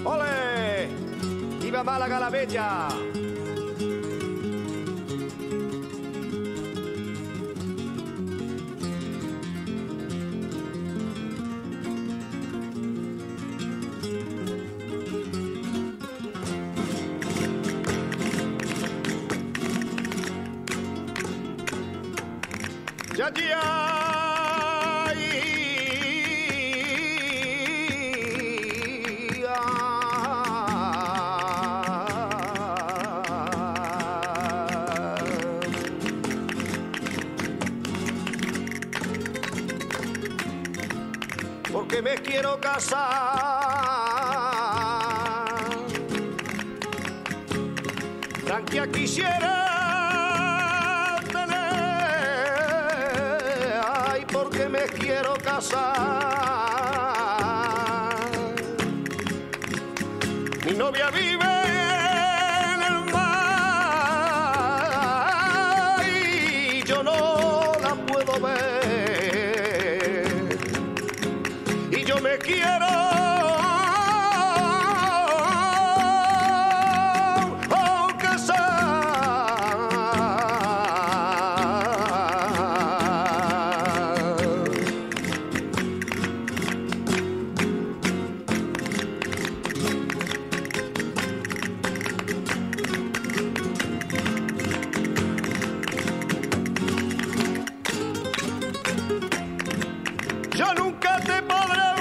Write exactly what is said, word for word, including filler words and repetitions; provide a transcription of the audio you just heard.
¡Ole! ¡Viva Málaga la Bella! Ya, ya, porque me quiero casar, tranquila quisiera porque me quiero casar. Mi novia vive en el mar y yo no la puedo ver. Y yo me quiero yo nunca te podré